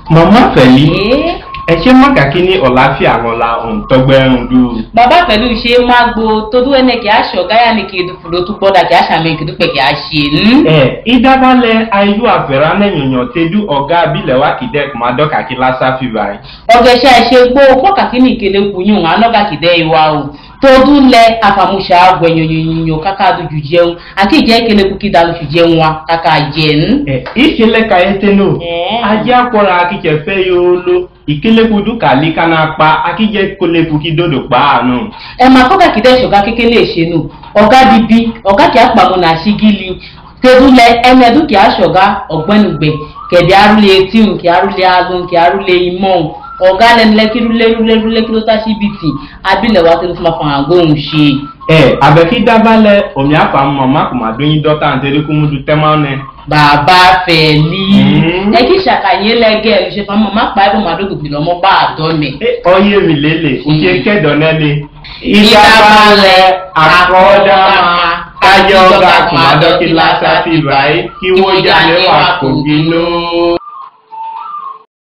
Mama Feli. Ẹ̀ṣẹ́ mọ́kàkí ní ọ̀láfíà ọ̀la òǹtọ́gbẹ́rún dú. Bàbá pẹ̀lú ṣe máa gbo tó dúró ẹnẹ kí a ṣọ gáyà ní kí edufuro tó gbọ́dọ̀ kí a ṣàmì kí dúpẹ́ kí a ṣe. Ìdábàlẹ̀ ayú àfẹ́rá nẹ̀yọ̀yàn tẹ́jú ọ̀gá abilẹ̀ wa kìdẹ́ kùmádọ́kà kí lásà fìbà. Ọ̀gẹ̀ṣẹ̀ ṣe gbó fọ́kàkí ní ìkẹlẹ̀ kùnyùn anọ́gà kìdẹ́ ìwà o. Tó dúlẹ̀ àfàmúṣà gbẹ̀yọ̀yọ̀yọ̀ káká dojú jẹun àti ìjẹ́ ìkẹlẹ̀ kúkí dalóṣù jẹun wa káká jẹun. Ìṣẹ̀lẹ̀ kàyẹ́tẹ́nù ajé àpọ̀ra akíkẹ̀fẹ́ yóò ló ìkélekudu kàlí kaná pa akíjẹ kólekuki dodo pa àánú. Ẹ máa kọ́kà kìdẹ́ ìṣọ̀gá kékeré ìṣẹ́nu ọ̀gá bíbí ọ̀gá kìí àpamọ́ náà ṣígìlì tẹ́dúlẹ̀ ẹnẹ́dún kìí àṣọ̀gá ọ̀gbẹ́nugbẹ̀ kẹ̀dẹ̀ arúlé tíhùn kìí arúlé alun kìí arúlé imọ̀ ọ̀gá lẹ́nulẹ̀ kírúlé kí ló tá síbìtì abilẹ̀ wa tẹ́lẹ̀ fún afọ̀hàn gbóhùn ṣe. Àbẹ̀kí dábàlẹ̀ omi àfàmọ́ mákùmádóyin dọ́tà ntẹ́lẹ́kùmúdù tẹ́mánẹ́. Bàbá Fẹ̀lí ẹ kí ṣàkàyé lẹ́gẹ̀ ẹ̀ ṣe fún ọmọ má pa ẹ̀bùn màdógògbè lọ́mọ bá àdọ́mẹ̀. Ọyẹ́ mi lélẹ̀ òkè kẹ́dọ̀nẹ́lẹ̀. Ìdábàlẹ̀ àkọ́dáma kájọ́ ọ̀gá kùmádọ́kí lásà fìbà kí wọ́n jà lẹ́wà kò gbinú.